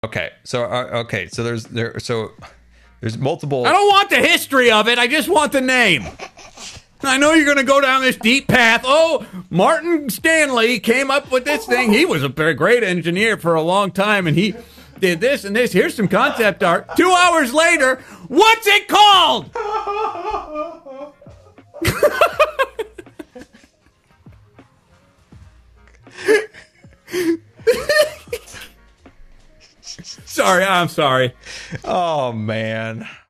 So there's multiple. I don't want the history of it. I just want the name. I know you're going to go down this deep path. Oh, Martin Stanley came up with this thing. He was a very great engineer for a long time, and he did this and this. Here's some concept art. 2 hours later, what's it called? Sorry, I'm sorry. Oh, man.